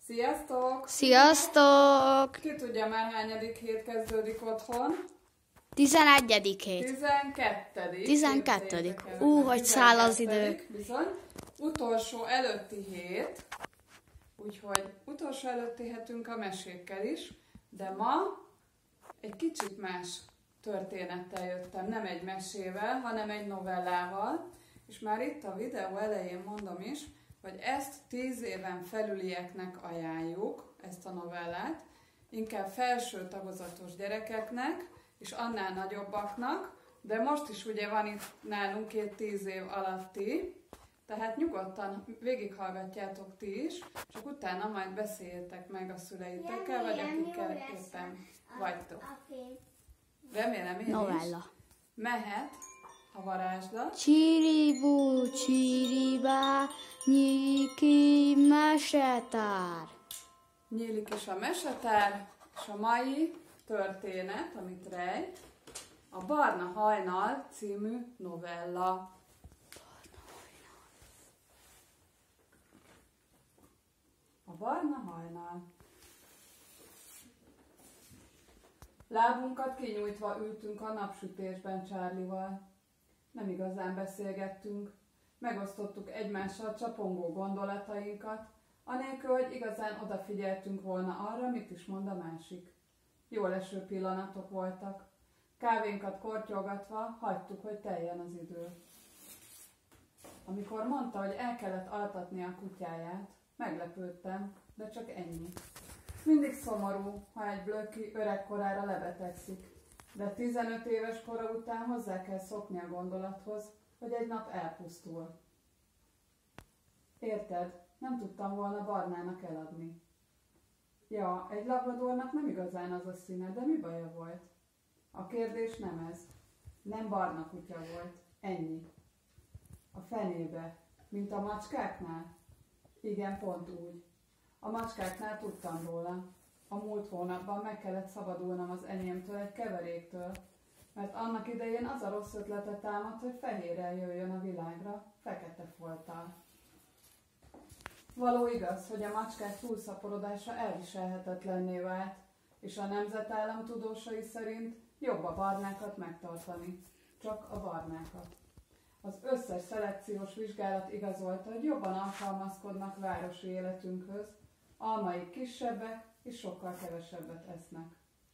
Sziasztok! Sziasztok! Ki tudja már hányadik hét kezdődik otthon? 11. hét. 12. 12. Hogy száll az idő. Bizony. Utolsó előtti hét. Úgyhogy utolsó előtti hetünk a mesékkel is. De ma egy kicsit más történettel jöttem. Nem egy mesével, hanem egy novellával. És már itt a videó elején mondom is, hogy ezt 10 éven felülieknek ajánljuk, ezt a novellát, inkább felső tagozatos gyerekeknek, és annál nagyobbaknak, de most is ugye van itt nálunk 10 év alatti, tehát nyugodtan végighallgatjátok ti is, csak utána majd beszéljetek meg a szüleitekkel, vagy akikkel éppen vagytok. Remélem én Novella. is. Mehet a varázslat. Csiribú, csiribá, nyiki mesetár. Nyílik is a mesetár, és a mai történet, amit rejt, a Barna hajnal című novella. A barna hajnal. Lábunkat kinyújtva ültünk a napsütésben Charlie-val. Nem igazán beszélgettünk, megosztottuk egymással csapongó gondolatainkat, anélkül, hogy igazán odafigyeltünk volna arra, mit is mond a másik. Jól eső pillanatok voltak. Kávénkat kortyolgatva hagytuk, hogy teljen az idő. Amikor mondta, hogy el kellett altatni a kutyáját, meglepődtem, de csak ennyi. Mindig szomorú, ha egy blöki öregkorára lebetegszik, de 15 éves kora után hozzá kell szokni a gondolathoz, hogy egy nap elpusztul. Érted? Nem tudtam volna Barnának eladni. Ja, egy labradornak nem igazán az a színe, de mi baja volt? A kérdés nem ez. Nem barna kutya volt. Ennyi. A fenébe. Mint a macskáknál? Igen, pont úgy. A macskáknál tudtam róla. A múlt hónapban meg kellett szabadulnom az enyémtől egy keveréktől, mert annak idején az a rossz ötlete támadt, hogy fehérrel jöjjön a világra, fekete folttal. Való igaz, hogy a macskák túlszaporodása elviselhetetlenné vált, és a nemzetállam tudósai szerint jobb a barnákat megtartani. Csak a barnákat. Az összes szelekciós vizsgálat igazolta, hogy jobban alkalmazkodnak városi életünkhöz, almaik kisebbek és sokkal kevesebbet esznek.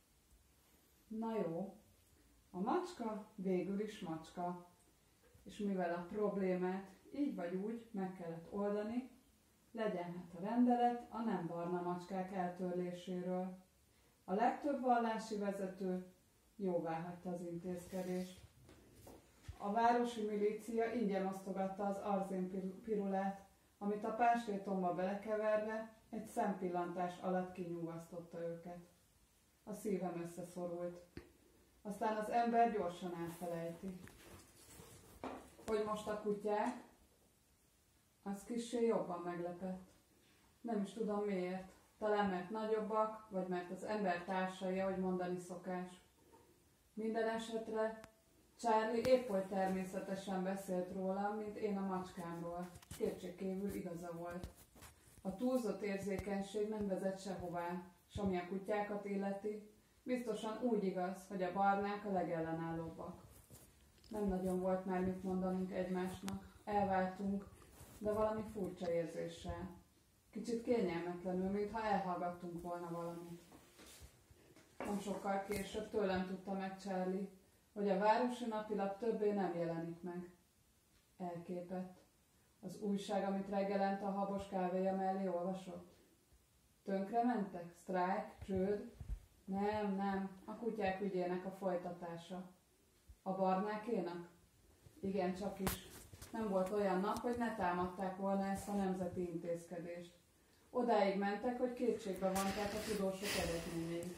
Na jó, a macska végül is macska, és mivel a problémát így vagy úgy meg kellett oldani, legyen hát a rendelet a nem barna macskák eltörléséről. A legtöbb vallási vezető jóváhagyta az intézkedést. A városi milícia ingyen osztogatta az arzénpirulát, amit a pástétomba belekeverve egy szempillantás alatt kinyugasztotta őket. A szívem összeszorult. Aztán az ember gyorsan elfelejti. Hogy most a kutyák? Az kissé jobban meglepett. Nem is tudom miért. Talán mert nagyobbak, vagy mert az ember társai, ahogy mondani szokás. Minden esetre Charlie épp oly természetesen beszélt rólam, mint én a macskámról. Kétségkívül igaza volt. A túlzott érzékenység nem vezet sehová, s ami a kutyákat illeti, biztosan úgy igaz, hogy a barnák a legellenállóbbak. Nem nagyon volt már mit mondanunk egymásnak. Elváltunk, de valami furcsa érzéssel. Kicsit kényelmetlenül, mintha elhallgattunk volna valamit. Nem sokkal később tőlem tudta meg Charlie, hogy a városi napilap többé nem jelenik meg. Elképett. Az újság, amit reggelente a habos kávéja mellé olvasott. Tönkre mentek? Sztrájk? Csőd? Nem, a kutyák ügyének a folytatása. A barnákénak? Igen, csak is. Nem volt olyan nap, hogy ne támadták volna ezt a nemzeti intézkedést. Odáig mentek, hogy kétségbe vonták a tudósok eredményeit.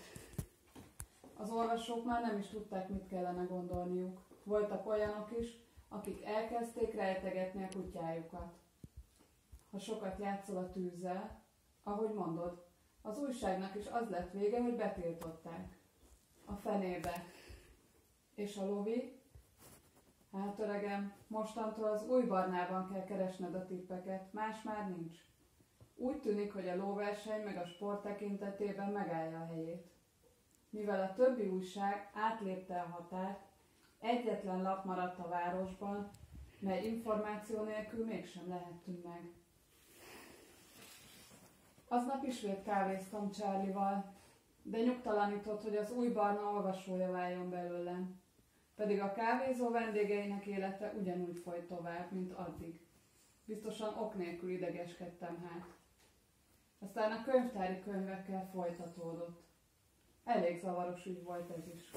Az olvasók már nem is tudták, mit kellene gondolniuk. Voltak olyanok is, akik elkezdték rejtegetni a kutyájukat. Ha sokat játszol a tűzzel, ahogy mondod, az újságnak is az lett vége, hogy betiltották. A fenébe. És a lovi? Hát öregem, mostantól az új barnában kell keresned a tippeket, más már nincs. Úgy tűnik, hogy a lóverseny meg a sport tekintetében megállja a helyét. Mivel a többi újság átlépte a határt, egyetlen lap maradt a városban, mely információ nélkül mégsem lehettünk meg. Aznap ismét kávéztam Charlie-val, de nyugtalanított, hogy az új barna olvasója váljon belőlem. Pedig a kávézó vendégeinek élete ugyanúgy folyt tovább, mint addig. Biztosan ok nélkül idegeskedtem hát. Aztán a könyvtári könyvekkel folytatódott. Elég zavaros ügy volt ez is.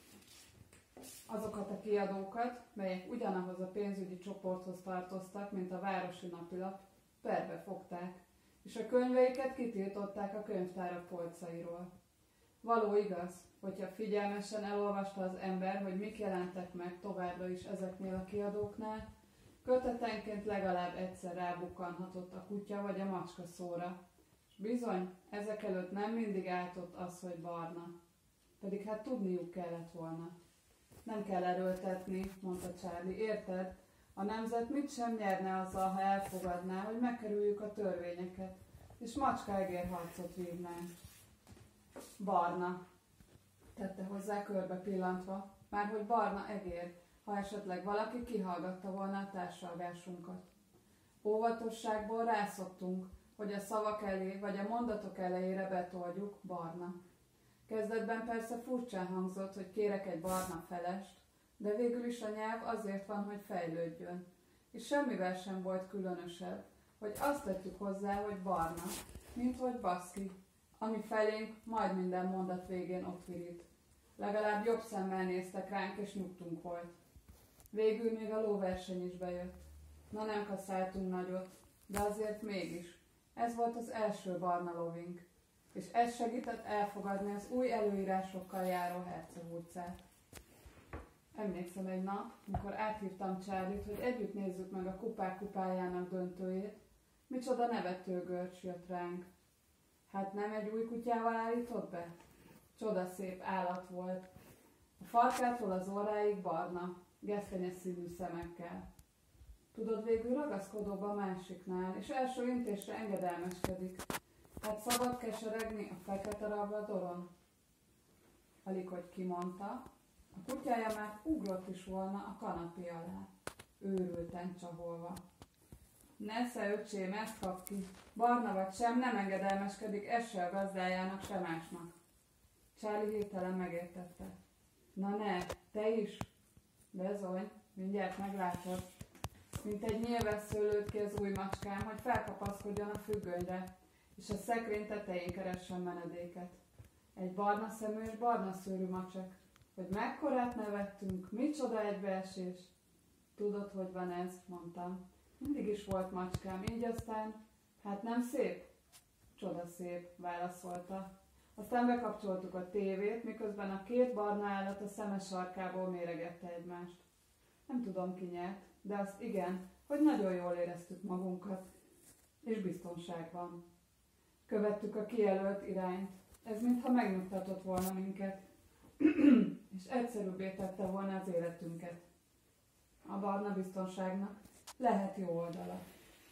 Azokat a kiadókat, melyek ugyanahoz a pénzügyi csoporthoz tartoztak, mint a városi napilap, perbe fogták, és a könyveiket kitiltották a könyvtárak polcairól. Való igaz, hogyha figyelmesen elolvasta az ember, hogy mik jelentek meg továbbra is ezeknél a kiadóknál, kötetenként legalább egyszer rábukkanhatott a kutya vagy a macska szóra. És bizony, ezek előtt nem mindig álltott az, hogy barna. Pedig hát tudniuk kellett volna. Nem kell erőltetni, mondta Charlie, érted? A nemzet mit sem nyerne azzal, ha elfogadná, hogy megkerüljük a törvényeket, és macska-egérharcot vívnánk. Barna, tette hozzá körbe pillantva, márhogy barna egér, ha esetleg valaki kihallgatta volna a társalgásunkat. Óvatosságból rászoktunk, hogy a szavak elé vagy a mondatok elejére betoljuk barna. Kezdetben persze furcsán hangzott, hogy kérek egy barna felest, de végül is a nyelv azért van, hogy fejlődjön. És semmivel sem volt különösebb, hogy azt tettük hozzá, hogy barna, mint hogy baszki, ami felénk majd minden mondat végén ott virít. Legalább jobb szemmel néztek ránk, és nyugtunk volt. Végül még a lóverseny is bejött. Na nem kaszáltunk nagyot, de azért mégis. Ez volt az első barna lovink, és ez segített elfogadni az új előírásokkal járó Herceg utcát. Emlékszem egy nap, amikor áthívtam Charlie-t, hogy együtt nézzük meg a kupák kupájának döntőjét, micsoda nevető görcs jött ránk. Hát nem egy új kutyával állított be? Csodaszép állat volt. A farkától az orráig barna, gesztenyes színű szemekkel. Tudod, végül ragaszkodóbb a másiknál, és első intésre engedelmeskedik. Hát szabad keseregni a fekete rabladoron? Alig, hogy kimondta, a kutyája már ugrott is volna a kanapé alá, őrülten csaholva. Nesze, öcsém, ezt kap ki. Barna vagy sem, nem engedelmeskedik, ez se a gazdájának, se másnak. Charlie hirtelen megértette. Na ne, te is? Bezony, mindjárt meglátod. Mint egy nyilvessző lőtt ki az új macskám, hogy felkapaszkodjon a függönyre, és a szekrény tetején keressen menedéket. Egy barna szemű és barna szőrű macsak. Hogy mekkorát nevettünk, micsoda egybeesés. Tudod, hogy van ez, mondtam. Mindig is volt macskám, így aztán, hát nem szép? Csoda szép, válaszolta. Aztán bekapcsoltuk a tévét, miközben a két barna állat a szeme sarkából méregette egymást. Nem tudom, ki nyert, de azt igen, hogy nagyon jól éreztük magunkat, és biztonságban. Követtük a kijelölt irányt, ez mintha megnyugtatott volna minket, és egyszerűbbé tette volna az életünket. A barna biztonságnak lehet jó oldala.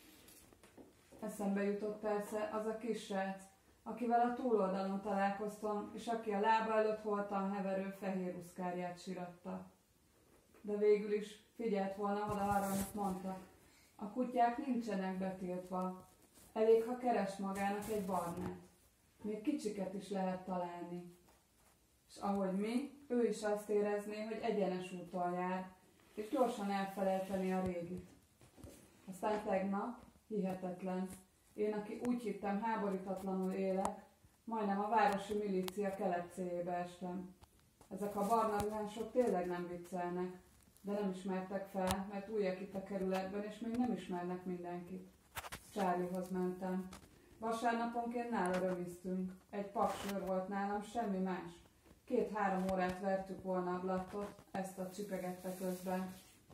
Eszembe jutott persze az a kis srác, akivel a túloldalon találkoztam, és aki a lába előtt holtan heverő fehér uszkárját siratta. De végül is figyelt volna oda arra, amit mondtak. A kutyák nincsenek betiltva. Elég, ha keres magának egy barnát. Még kicsiket is lehet találni. És ahogy mi, ő is azt érezné, hogy egyenes úton jár, és gyorsan elfelejteni a régit. Aztán tegnap, hihetetlen, én, aki úgy hittem háborítatlanul élek, majdnem a városi milícia kelepcéjébe estem. Ezek a barna ruhások tényleg nem viccelnek, de nem ismertek fel, mert újak itt a kerületben, és még nem ismernek mindenkit. Charliehoz mentem. Vasárnaponként nála rögiztünk. Egy paksőr volt nálam, semmi más. 2-3 órát vertük volna a blattot, ezt a csipegette közben.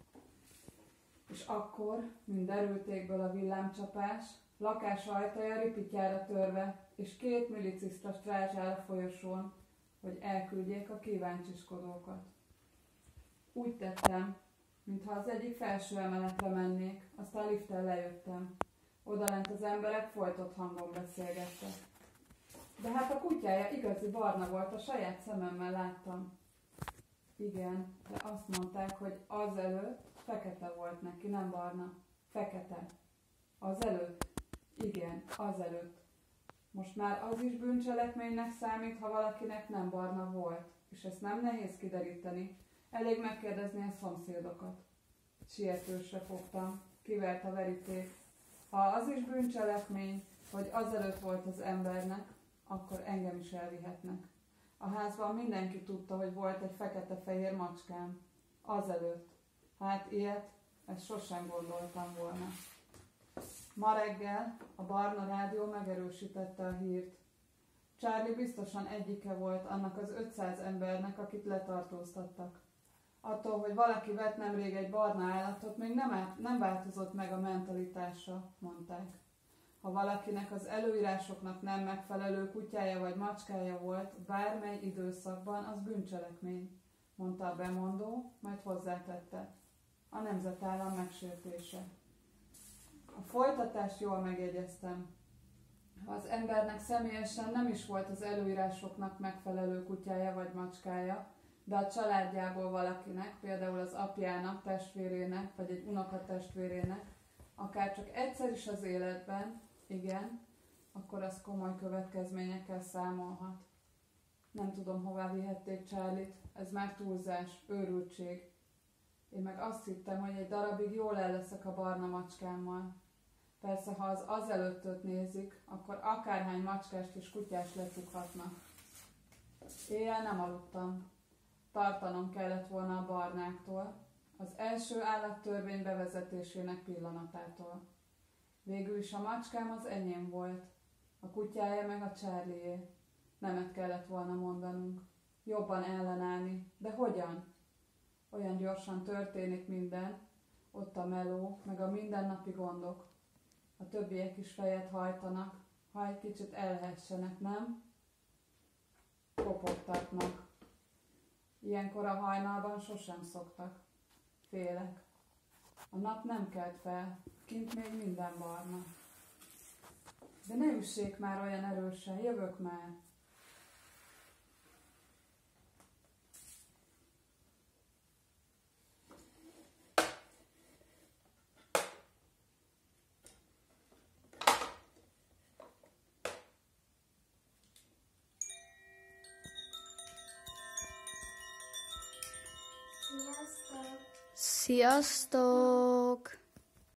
És akkor, mind derültékből a villámcsapás, lakás ajtaja ripityára törve, és 2 milicista strázsál a folyosón, hogy elküldjék a kíváncsiskodókat. Úgy tettem, mintha az egyik felső emeletre mennék, aztán liften lejöttem. Odalent az emberek folytott hangon beszélgettek. De hát a kutyája igazi barna volt, a saját szememmel láttam. Igen, de azt mondták, hogy azelőtt fekete volt neki, nem barna. Fekete. Azelőtt? Igen, azelőtt. Most már az is bűncselekménynek számít, ha valakinek nem barna volt. És ezt nem nehéz kideríteni. Elég megkérdezni a szomszédokat. Sietősre fogtam. Kivert a veríték. Ha az is bűncselekmény, hogy azelőtt volt az embernek, akkor engem is elvihetnek. A házban mindenki tudta, hogy volt egy fekete-fehér macskám. Azelőtt. Hát ilyet, ezt sosem gondoltam volna. Ma reggel a Barna Rádió megerősítette a hírt. Charlie biztosan egyike volt annak az 500 embernek, akit letartóztattak. Attól, hogy valaki vett nemrég egy barna állatot, még nem változott meg a mentalitása, mondták. Ha valakinek az előírásoknak nem megfelelő kutyája vagy macskája volt, bármely időszakban, az bűncselekmény, mondta a bemondó, majd hozzátette. A nemzetállam megsértése. A folytatást jól megjegyeztem. Ha az embernek személyesen nem is volt az előírásoknak megfelelő kutyája vagy macskája, de a családjából valakinek, például az apjának, testvérének, vagy egy unokatestvérének, akár csak egyszer is az életben, igen, akkor az komoly következményekkel számolhat. Nem tudom, hová vihették Charlie-t, ez már túlzás, őrültség. Én meg azt hittem, hogy egy darabig jól el leszek a barna macskámmal. Persze, ha az azelőttöt nézik, akkor akárhány macskást és kutyást lecsukhatnak. Éjjel nem aludtam. Tartanom kellett volna a barnáktól, az első állattörvény bevezetésének pillanatától. Végül is a macskám az enyém volt, a kutyája meg a Charlie-é. Nemet kellett volna mondanunk. Jobban ellenállni. De hogyan? Olyan gyorsan történik minden, ott a meló, meg a mindennapi gondok. A többiek is fejet hajtanak, ha egy kicsit elhessenek, nem? Kopogtatnak. Ilyenkor a hajnalban sosem szoktak. Félek. A nap nem kelt fel, kint még minden barna. De ne üssék már olyan erősen, jövök már. Sziasztok!